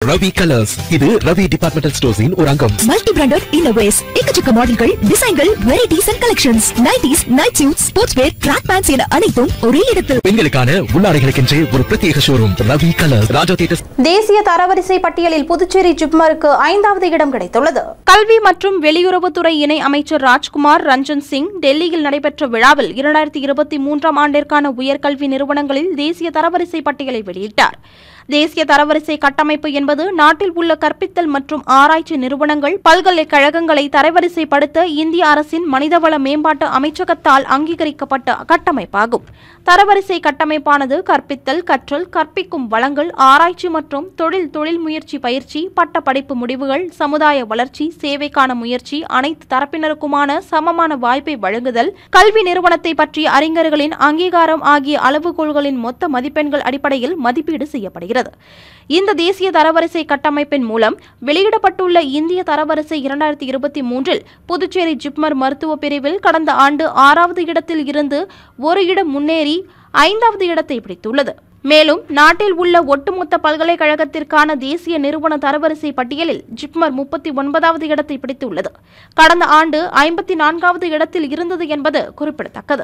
Ravi colours. இது Ravi departmental ஸ்டோர்ஸின் ஒரு அங்கம். மல்டி பிராண்டட் இன்னோவேஸ், எக்கச்சக்க மாடல்கள், டிசைன்கள், varieties and collections, nighties, night suit, sports wear, track pants என அனைத்தும் ஒரே இடத்தில். பெண்களுக்கான உள்ளாடைகளுக்கென்றே ஒரு பிரத்யேக showroom Ravi colours, Raja theatres. தேசிய தரவரிசை பட்டியலில் புதுச்சேரி ஜிப்மருக்கு 5வது இடம் கிடைத்துள்ளது. கல்வி மற்றும் வெளியுறவுத்துறை இணை அமைச்சர் ராஜ்குமார் ரஞ்சன் சிங் டெல்லியில் நடைபெற்ற விழாவில் 2023ஆம் ஆண்டிற்கான உயர்கல்வி நிறுவனங்களில் தேசிய தரவரிசை பட்டியலை வெளியிட்டார். தேசிய தரவரிசை கட்டமைப்பு என்பது நாட்டில் உள்ள கற்பித்தல் மற்றும் ஆராய்ச்சி நிறுவனங்கள், பல்கலைக்கழகங்களை தரவரிசைப்படுத்த இந்திய அரசின் மனிதவள மேம்பாட்டு அமைச்சகத்தால் அங்கீகரிக்கப்பட்ட கட்டமைப்பாகும். தரவரிசை கட்டமைப்பானது கற்பித்தல், கற்றல், கற்பிக்கும் வளங்கள், ஆராய்ச்சி மற்றும் தொழில் முயற்சி பயிற்சி, பட்ட படிப்பு முடிவுகள், சமுதாய வளர்ச்சி, சேவைக்கான முயற்சி, அனைத்து தரப்பினருக்குமான சமமான வாய்ப்பை வழங்குதல், கல்வி நிறுவனத்தை பற்றிய அறிஞர்களின் அங்கீகாரம் ஆகிய அளவுகோல்களின் மொத்த மதிப்பெண்கள் அடிப்படையில் மதிப்பீடு செய்யப்படுகிறது. இந்த தேசிய தரவரிசை கட்டமைப்பின் மூலம் வெளியிடப்பட்டுள்ள இந்திய தரவரிசை 2023இல் புதுச்சேரி ஜிப்மர் மருத்துவ பிரிவில் கடந்த ஆண்டு 6வது இடத்தில் இருந்து ஒரு இடம் முன்னேறி 5வது இடத்தை பிடித்துள்ளது. மேலும் நாட்டில் உள்ள ஒட்டுமொத்த பல்கலைக்கழகத்திற்கான தேசிய நிறுவன தரவரிசை பட்டியலில் ஜிப்மர் 39வது இடத்தை பிடித்துள்ளது. கடந்த ஆண்டு 54வது இடத்தில் இருந்தது என்பது குறிப்பிடத்தக்கது.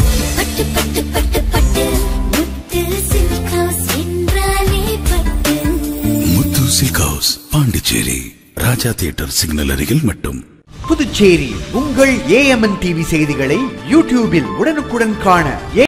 பாண்டிச்சேரி ராஜா தியேட்டர் சிக்னல் அருகில் மட்டும். புதுச்சேரி உங்கள் AMNTV செய்திகளை யூடியூபில் உடனுக்குடன் காண